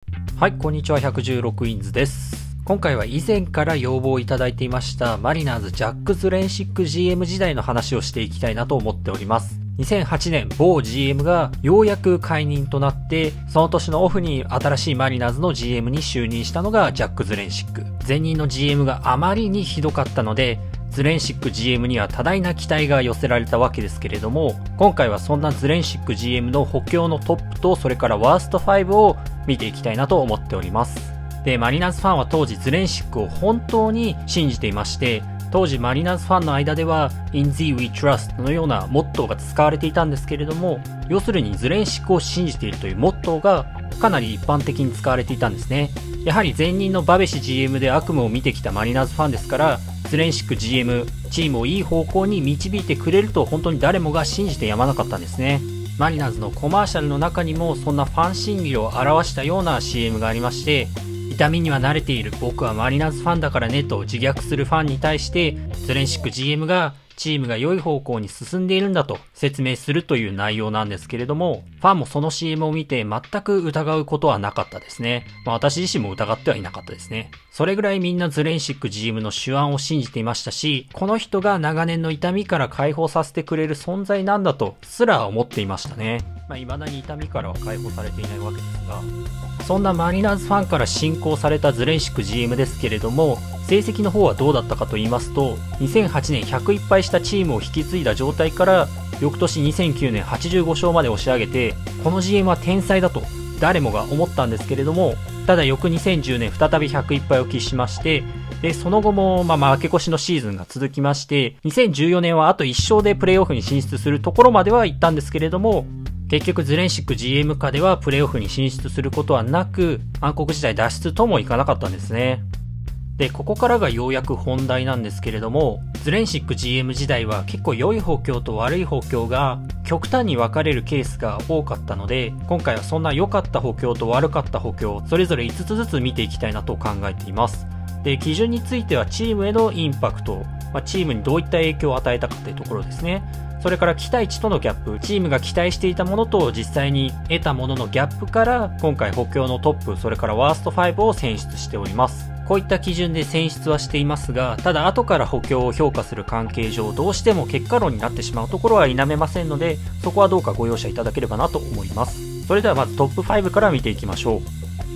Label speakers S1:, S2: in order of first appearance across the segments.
S1: はい、こんにちは。116インズです。今回は以前から要望いただいていましたマリナーズジャック・ズレンシック GM 時代の話をしていきたいなと思っております。2008年、某 GM がようやく解任となって、その年のオフに新しいマリナーズの GM に就任したのがジャック・ズレンシック。前任の GM があまりにひどかったので、ズレンシック GM には多大な期待が寄せられたわけですけれども、今回はそんなズレンシック GM の補強のトップと、それからワースト5を見ていきたいなと思っております。で、マリナーズファンは当時ズレンシックを本当に信じていまして、当時マリナーズファンの間では In thee we trust のようなモットーが使われていたんですけれども、要するにズレンシックを信じているというモットーがかなり一般的に使われていたんですね。やはり前任のバベシ GM で悪夢を見てきたマリナーズファンですから、ズレンシック GM、チームをいい方向に導いてくれると本当に誰もが信じてやまなかったんですね。マリナーズのコマーシャルの中にもそんなファン心理を表したような CM がありまして、痛みには慣れている僕はマリナーズファンだからねと自虐するファンに対して、ズレンシック GM がチームが良い方向に進んでいるんだと説明するという内容なんですけれども、ファンもその CM を見て全く疑うことはなかったですね。私自身も疑ってはいなかったですね。それぐらいみんなズレンシック GM の手腕を信じていましたし、この人が長年の痛みから解放させてくれる存在なんだとすら思っていましたね。未だに痛みからは解放されていないわけですが、そんなマリナーズファンから信仰されたズレンシック GM ですけれども、成績の方はどうだったかと言いますと、2008年101敗したチームを引き継いだ状態から、翌年2009年85勝まで押し上げて、この GM は天才だと誰もが思ったんですけれども、ただ翌2010年再び101敗を喫しまして、で、その後も負け越しのシーズンが続きまして、2014年はあと1勝でプレーオフに進出するところまでは行ったんですけれども、結局ズレンシック GM 下ではプレーオフに進出することはなく、暗黒時代脱出ともいかなかったんですね。で、ここからがようやく本題なんですけれども、ズレンシック GM 時代は結構良い補強と悪い補強が極端に分かれるケースが多かったので、今回はそんな良かった補強と悪かった補強、それぞれ5つずつ見ていきたいなと考えています。で、基準についてはチームへのインパクト、チームにどういった影響を与えたかというところですね。それから期待値とのギャップ、チームが期待していたものと実際に得たもののギャップから今回補強のトップ、それからワースト5を選出しております。こういった基準で選出はしていますが、ただ後から補強を評価する関係上どうしても結果論になってしまうところは否めませんので、そこはどうかご容赦いただければなと思います。それではまずトップ5から見ていきましょう。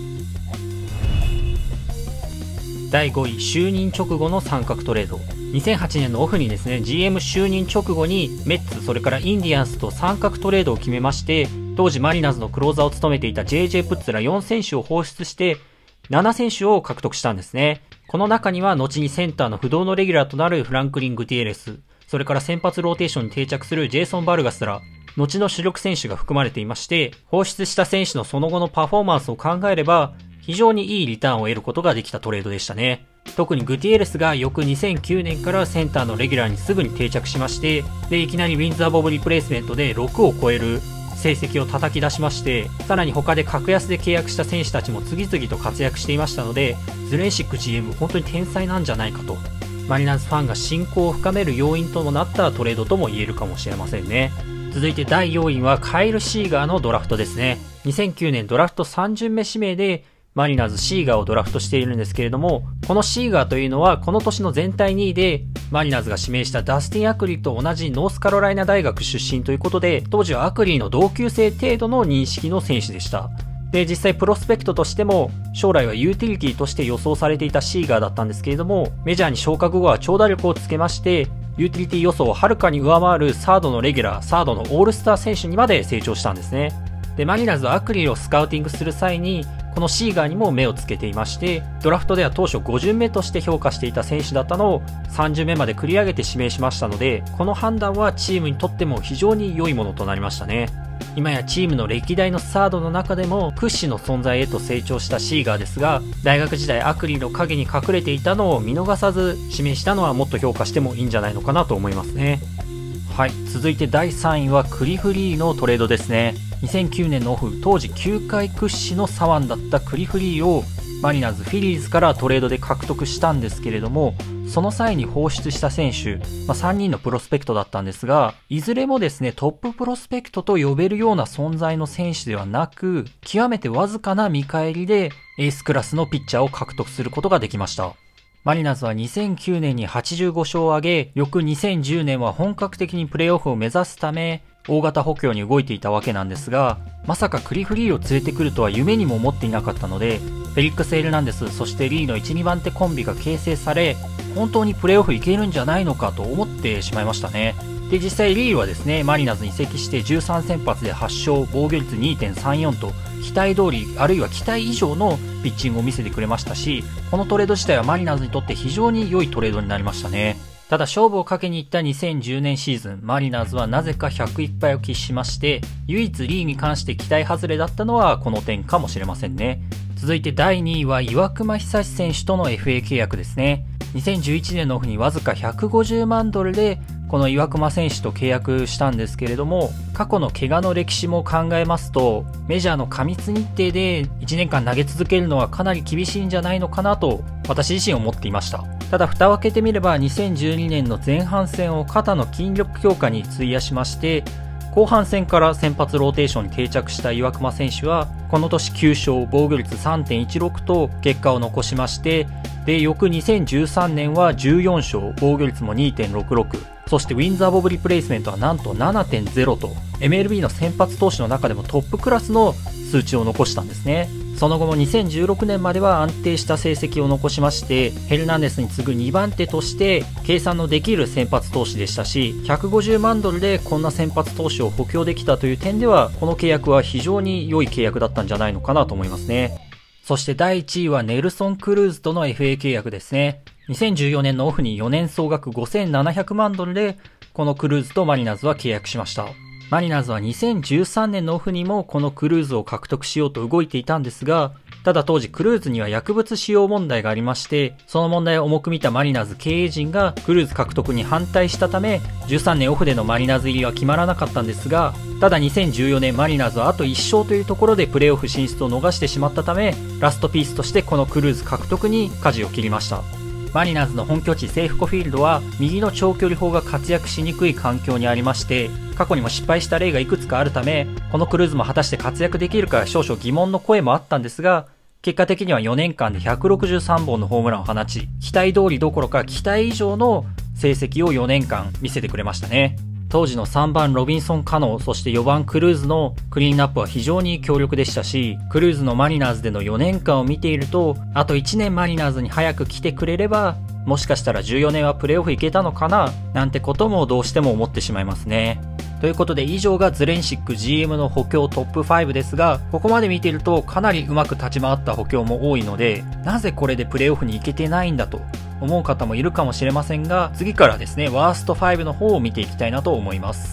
S1: 第5位、就任直後の三角トレード。2008年のオフにですね、GM 就任直後にメッツ、それからインディアンスと三角トレードを決めまして、当時マリナーズのクローザーを務めていた JJ プッツら4選手を放出して、7選手を獲得したんですね。この中には後にセンターの不動のレギュラーとなるフランクリン・グティエレス、それから先発ローテーションに定着するジェイソン・バルガスら、後の主力選手が含まれていまして、放出した選手のその後のパフォーマンスを考えれば、非常にいいリターンを得ることができたトレードでしたね。特にグティエレスが翌2009年からセンターのレギュラーにすぐに定着しまして、で、いきなりウィンザーボブリプレイスメントで6を超える成績を叩き出しまして、さらに他で格安で契約した選手たちも次々と活躍していましたので、ズレンシック GM 本当に天才なんじゃないかと、マリナーズファンが親交を深める要因ともなったトレードとも言えるかもしれませんね。続いて第4位はカイル・シーガーのドラフトですね。2009年ドラフト3巡目指名でマリナーズシーガーをドラフトしているんですけれども、このシーガーというのはこの年の全体2位でマリナーズが指名したダスティン・アクリーと同じノースカロライナ大学出身ということで、当時はアクリーの同級生程度の認識の選手でした。で、実際プロスペクトとしても将来はユーティリティとして予想されていたシーガーだったんですけれども、メジャーに昇格後は長打力をつけまして、ユーティリティ予想をはるかに上回るサードのレギュラー、サードのオールスター選手にまで成長したんですね。で、マリナーズはアクリルをスカウティングする際にこのシーガーにも目をつけていまして、ドラフトでは当初5巡目として評価していた選手だったのを3巡目まで繰り上げて指名しましたので、この判断はチームにとっても非常に良いものとなりましたね。今やチームの歴代のサードの中でも屈指の存在へと成長したシーガーですが、大学時代アクリルの影に隠れていたのを見逃さず指名したのはもっと評価してもいいんじゃないのかなと思いますね。はい、続いて第3位はクリフリーのトレードですね。2009年のオフ、当時球界屈指の左腕だったクリフリーをマリナーズ、フィリーズからトレードで獲得したんですけれども、その際に放出した選手、3人のプロスペクトだったんですが、いずれもですね、トッププロスペクトと呼べるような存在の選手ではなく、極めてわずかな見返りでエースクラスのピッチャーを獲得することができました。マリナーズは2009年に85勝を挙げ、翌2010年は本格的にプレーオフを目指すため、大型補強に動いていたわけなんですが、まさかクリフリーを連れてくるとは夢にも思っていなかったので、フェリックス・エルナンデス、そしてリーの1、2番手コンビが形成され、本当にプレーオフいけるんじゃないのかと思ってしまいましたね。で、実際リーはですね、マリナーズに移籍して13先発で8勝、防御率 2.34 と、期待通り、あるいは期待以上のピッチングを見せてくれましたし、このトレード自体はマリナーズにとって非常に良いトレードになりましたね。ただ勝負をかけに行った2010年シーズン、マリナーズはなぜか101敗を喫しまして、唯一リーに関して期待外れだったのはこの点かもしれませんね。続いて第2位は岩隈久志選手との FA 契約ですね。2011年のオフにわずか150万ドルでこの岩隈選手と契約したんですけれども、過去の怪我の歴史も考えますと、メジャーの過密日程で1年間投げ続けるのはかなり厳しいんじゃないのかなと私自身思っていました。ただ蓋を開けてみれば2012年の前半戦を肩の筋力強化に費やしまして、後半戦から先発ローテーションに定着した岩隈選手はこの年9勝、防御率 3.16 と結果を残しまして、で翌2013年は14勝、防御率も 2.66、そしてウィンズアボブリプレイスメントはなんと 7.0 と MLB の先発投手の中でもトップクラスの数値を残したんですね。その後も2016年までは安定した成績を残しまして、ヘルナンデスに次ぐ2番手として計算のできる先発投手でしたし、150万ドルでこんな先発投手を補強できたという点では、この契約は非常に良い契約だったんじゃないのかなと思いますね。そして第1位はネルソン・クルーズとの FA 契約ですね。2014年のオフに4年総額5700万ドルでこのクルーズとマリナーズは契約しました。マリナーズは2013年のオフにもこのクルーズを獲得しようと動いていたんですが、ただ当時クルーズには薬物使用問題がありまして、その問題を重く見たマリナーズ経営陣がクルーズ獲得に反対したため、13年オフでのマリナーズ入りは決まらなかったんですが、ただ2014年マリナーズはあと1勝というところでプレーオフ進出を逃してしまったため、ラストピースとしてこのクルーズ獲得に舵を切りました。マリナーズの本拠地セーフコフィールドは右の長距離砲が活躍しにくい環境にありまして、過去にも失敗した例がいくつかあるため、このクルーズも果たして活躍できるか少々疑問の声もあったんですが、結果的には4年間で163本のホームランを放ち、期待通りどころか期待以上の成績を4年間見せてくれましたね。当時の3番ロビンソン・カノー、そして4番クルーズのクリーンアップは非常に強力でしたし、クルーズのマリナーズでの4年間を見ていると、あと1年マリナーズに早く来てくれれば、もしかしたら14年はプレーオフいけたのかな、なんてこともどうしても思ってしまいますね。ということで以上がズレンシック GM の補強トップ5ですが、ここまで見ているとかなりうまく立ち回った補強も多いので、なぜこれでプレーオフに行けてないんだと思う方もいるかもしれませんが、次からですね、ワースト5の方を見ていきたいなと思います。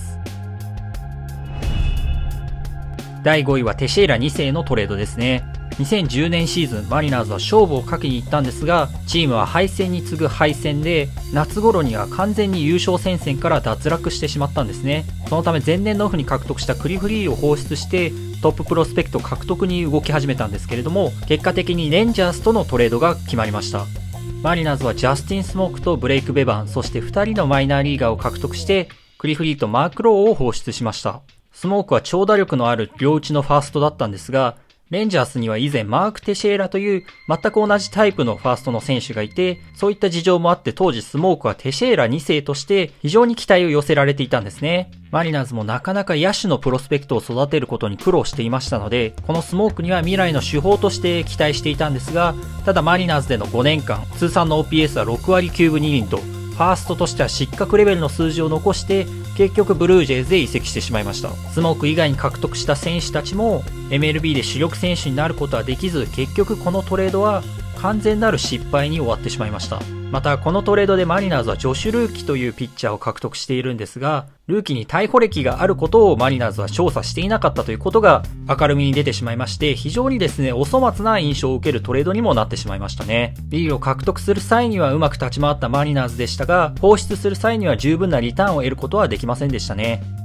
S1: 第5位はテシェイラ2世のトレードですね。2010年シーズン、マリナーズは勝負をかけに行ったんですが、チームは敗戦に次ぐ敗戦で、夏頃には完全に優勝戦線から脱落してしまったんですね。そのため前年のオフに獲得したクリフリーを放出して、トッププロスペクト獲得に動き始めたんですけれども、結果的にレンジャーズとのトレードが決まりました。マリナーズはジャスティン・スモークとブレイク・ベバン、そして2人のマイナーリーガーを獲得して、クリフリーとマーク・ローを放出しました。スモークは長打力のある両打ちのファーストだったんですが、レンジャースには以前マーク・テシェイラという全く同じタイプのファーストの選手がいて、そういった事情もあって当時スモークはテシェイラ2世として非常に期待を寄せられていたんですね。マリナーズもなかなか野手のプロスペクトを育てることに苦労していましたので、このスモークには未来の手法として期待していたんですが、ただマリナーズでの5年間、通算の OPS は6割9分2厘と、ファーストとしては失格レベルの数字を残して、結局ブルージェイズへ移籍してしまいました。スモーク以外に獲得した選手たちも MLB で主力選手になることはできず、結局このトレードは完全なる失敗に終わってしまいました。またこのトレードでマリナーズはジョシュ・ルーキというピッチャーを獲得しているんですが、ルーキに逮捕歴があることをマリナーズは調査していなかったということが明るみに出てしまいまして、非常にですね、お粗末な印象を受けるトレードにもなってしまいましたね。リーグを獲得する際にはうまく立ち回ったマリナーズでしたが、放出する際には十分なリターンを得ることはできませんでしたね。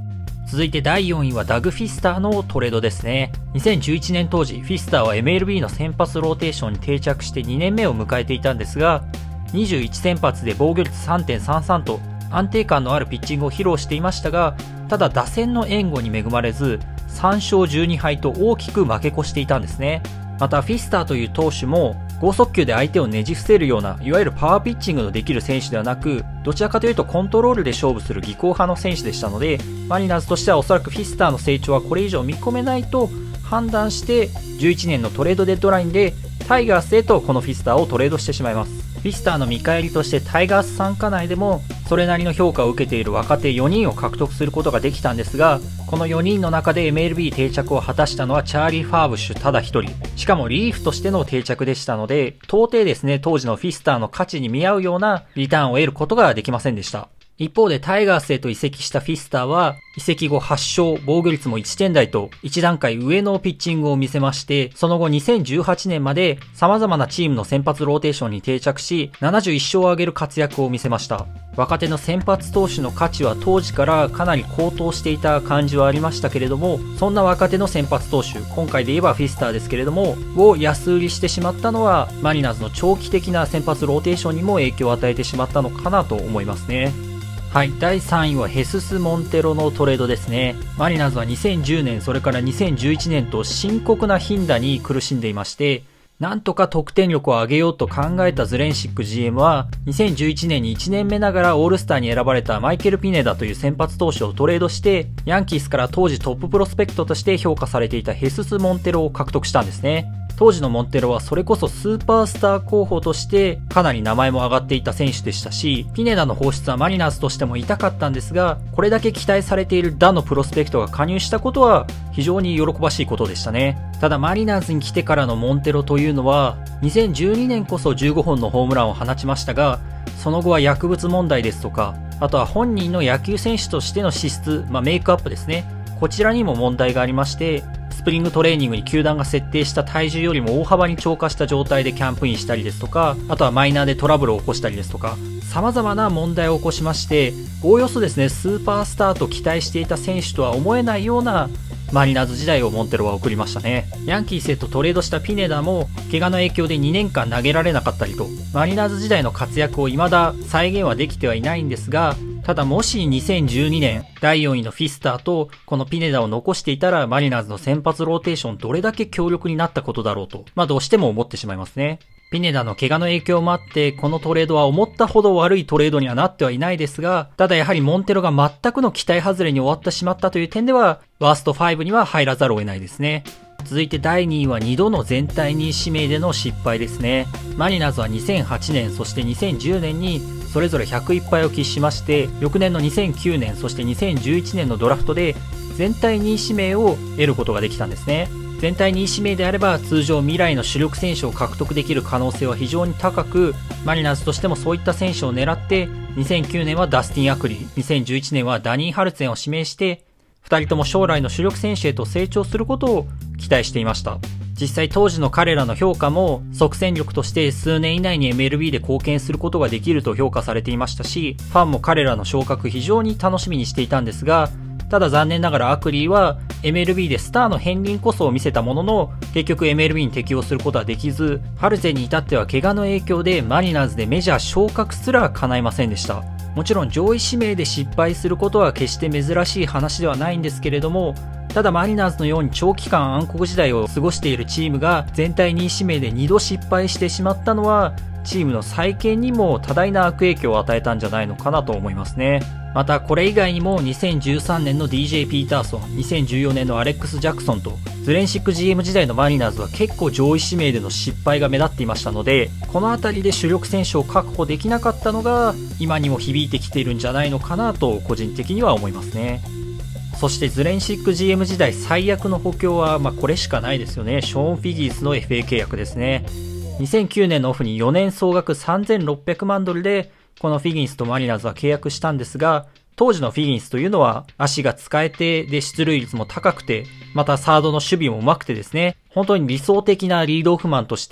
S1: 続いて第4位はダグ・フィスターのトレードですね。2011年当時、フィスターは MLB の先発ローテーションに定着して2年目を迎えていたんですが、21先発で防御率 3.33 と安定感のあるピッチングを披露していましたが、ただ打線の援護に恵まれず、3勝12敗と大きく負け越していたんですね。またフィスターという投手も剛速球で相手をねじ伏せるような、いわゆるパワーピッチングのできる選手ではなく、どちらかというとコントロールで勝負する技巧派の選手でしたので、マリナーズとしてはおそらくフィスターの成長はこれ以上見込めないと判断して、11年のトレードデッドラインでタイガースへとこのフィスターをトレードしてしまいます。フィスターの見返りとしてタイガース傘下内でもそれなりの評価を受けている若手4人を獲得することができたんですが、この4人の中で MLB 定着を果たしたのはチャーリー・ファーブッシュただ一人。しかもリリーフとしての定着でしたので、到底ですね、当時のフィスターの価値に見合うようなリターンを得ることができませんでした。一方でタイガースへと移籍したフィスターは、移籍後8勝、防御率も1点台と1段階上のピッチングを見せまして、その後2018年まで様々なチームの先発ローテーションに定着し、71勝を挙げる活躍を見せました。若手の先発投手の価値は当時からかなり高騰していた感じはありましたけれども、そんな若手の先発投手、今回で言えばフィスターですけれども、を安売りしてしまったのは、マリナーズの長期的な先発ローテーションにも影響を与えてしまったのかなと思いますね。はい、第3位はヘスス・モンテロのトレードですね。マリナーズは2010年、それから2011年と深刻な貧打に苦しんでいまして、なんとか得点力を上げようと考えたズレンシック GM は、2011年に1年目ながらオールスターに選ばれたマイケル・ピネダという先発投手をトレードして、ヤンキースから当時トッププロスペクトとして評価されていたヘスス・モンテロを獲得したんですね。当時のモンテロはそれこそスーパースター候補としてかなり名前も上がっていた選手でしたし、ピネダの放出はマリナーズとしても痛かったんですが、これだけ期待されている打のプロスペクトが加入したことは非常に喜ばしいことでしたね。ただマリナーズに来てからのモンテロというのは、2012年こそ15本のホームランを放ちましたが、その後は薬物問題ですとか、あとは本人の野球選手としての資質、メイクアップですね。こちらにも問題がありまして、スプリングトレーニングに球団が設定した体重よりも大幅に超過した状態でキャンプインしたりですとか、あとはマイナーでトラブルを起こしたりですとか、様々な問題を起こしまして、おおよそですね、スーパースターと期待していた選手とは思えないようなマリナーズ時代をモンテロは送りましたね。ヤンキースへとトレードしたピネダも、怪我の影響で2年間投げられなかったりと、マリナーズ時代の活躍を未だ再現はできてはいないんですが、ただもし2012年第4位のフィスターとこのピネダを残していたらマリナーズの先発ローテーションどれだけ強力になったことだろうと、どうしても思ってしまいますね。ピネダの怪我の影響もあってこのトレードは思ったほど悪いトレードにはなってはいないですが、ただやはりモンテロが全くの期待外れに終わってしまったという点ではワースト5には入らざるを得ないですね。続いて第2位は2度の全体2位指名での失敗ですね。マリナーズは2008年そして2010年にそれぞれ101敗を喫しまして、翌年の2009年そして2011年のドラフトで全体2位指名を得ることができたんですね。全体2位指名であれば通常未来の主力選手を獲得できる可能性は非常に高く、マリナーズとしてもそういった選手を狙って2009年はダスティン・アクリー、2011年はダニー・ハルツェンを指名して2人とも将来の主力選手へと成長することを期待していました。実際当時の彼らの評価も即戦力として数年以内に MLB で貢献することができると評価されていましたし、ファンも彼らの昇格非常に楽しみにしていたんですが、ただ残念ながらアクリーは MLB でスターの片鱗こそを見せたものの、結局 MLB に適応することはできず、ハルゼンに至っては怪我の影響でマリナーズでメジャー昇格すら叶いませんでした。もちろん上位指名で失敗することは決して珍しい話ではないんですけれども、ただマリナーズのように長期間暗黒時代を過ごしているチームが全体2位指名で2度失敗してしまったのは、チームの再建にも多大な悪影響を与えたんじゃないのかなと思いますね。またこれ以外にも2013年の DJ ピーターソン、2014年のアレックス・ジャクソンとズレンシック GM 時代のマリナーズは結構上位指名での失敗が目立っていましたので、この辺りで主力選手を確保できなかったのが今にも響いてきているんじゃないのかなと個人的には思いますね。そしてズレンシック GM 時代最悪の補強はこれしかないですよね。ショーン・フィギースの FA 契約ですね。2009年のオフに4年総額3600万ドルでこのフィギンスとマリナーズは契約したんですが、当時のフィギンスというのは足が使えて、で出塁率も高くて、またサードの守備も上手くてですね、本当に理想的なリードオフマンとして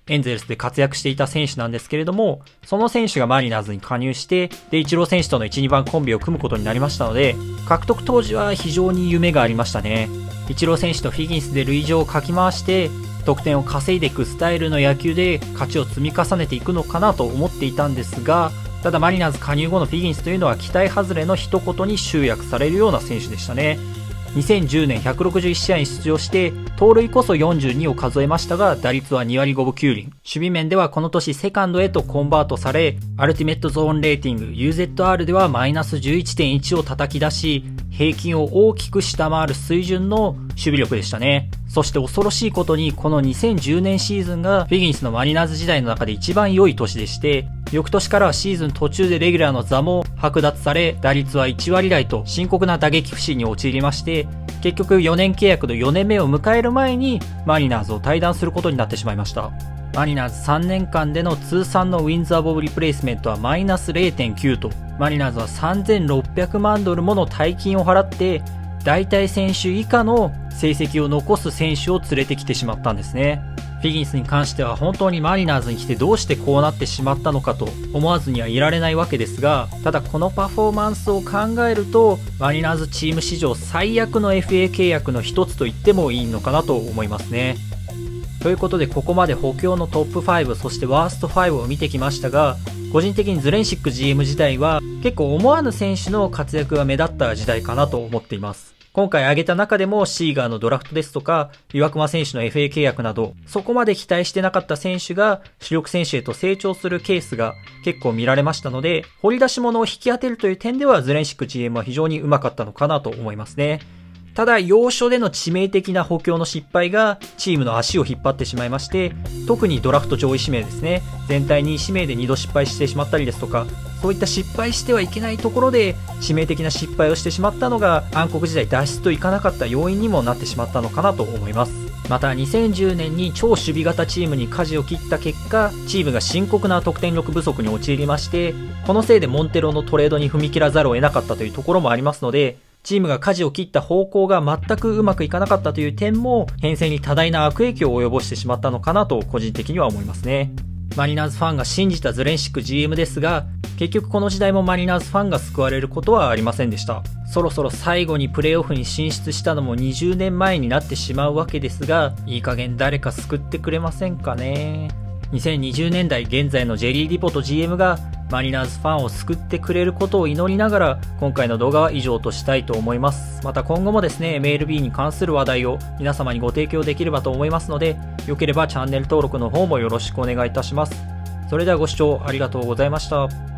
S1: エンゼルスで活躍していた選手なんですけれども、その選手がマリナーズに加入して、で、イチロー選手との 1,2 番コンビを組むことになりましたので、獲得当時は非常に夢がありましたね。イチロー選手とフィギンスで塁上をかき回して、得点を稼いでいくスタイルの野球で勝ちを積み重ねていくのかなと思っていたんですが、ただマリナーズ加入後のフィギンスというのは期待外れの一言に集約されるような選手でしたね。2010年161試合に出場して盗塁こそ42を数えましたが、打率は2割5分9厘。守備面ではこの年セカンドへとコンバートされ、アルティメットゾーンレーティング UZR ではマイナス 11.1 を叩き出し、平均を大きく下回る水準の守備力でしたね。そして恐ろしいことにこの2010年シーズンがフィギンスのマリナーズ時代の中で一番良い年でして、翌年からはシーズン途中でレギュラーの座も剥奪され、打率は1割台と深刻な打撃不振に陥りまして、結局4年契約の4年目を迎える前にマリナーズを退団することになってしまいました。マリナーズ3年間での通算のウィンズアボブリプレイスメントはマイナス 0.9 と、マリナーズは3600万ドルもの大金を払って代替選手以下の成績を残す選手を連れてきてしまったんですね。フィギンスに関しては本当にマリナーズに来てどうしてこうなってしまったのかと思わずにはいられないわけですが、ただこのパフォーマンスを考えるとマリナーズチーム史上最悪の FA 契約の一つと言ってもいいのかなと思いますね。ということでここまで補強のトップ5、そしてワースト5を見てきましたが、個人的にズレンシック GM 時代は結構思わぬ選手の活躍が目立った時代かなと思っています。今回挙げた中でもシーガーのドラフトですとか、岩隈選手の FA 契約など、そこまで期待してなかった選手が主力選手へと成長するケースが結構見られましたので、掘り出し物を引き当てるという点ではズレンシック GM は非常にうまかったのかなと思いますね。ただ、要所での致命的な補強の失敗がチームの足を引っ張ってしまいまして、特にドラフト上位指名ですね。全体に指名で2度失敗してしまったりですとか、そういった失敗してはいけないところで致命的な失敗をしてしまったのが暗黒時代脱出といかなかった要因にもなってしまったのかなと思います。また2010年に超守備型チームに舵を切った結果、チームが深刻な得点力不足に陥りまして、このせいでモンテロのトレードに踏み切らざるを得なかったというところもありますので、チームが舵を切った方向が全くうまくいかなかったという点も編成に多大な悪影響を及ぼしてしまったのかなと個人的には思いますね。マリナーズファンが信じたズレンシック GM ですが、結局この時代もマリナーズファンが救われることはありませんでした。そろそろ最後にプレーオフに進出したのも20年前になってしまうわけですが、いい加減誰か救ってくれませんかね。2020年代現在のジェリー・リポト GM がマリナーズファンを救ってくれることを祈りながら、今回の動画は以上としたいと思います。また今後もですね、MLB に関する話題を皆様にご提供できればと思いますので、よければチャンネル登録の方もよろしくお願いいたします。それではご視聴ありがとうございました。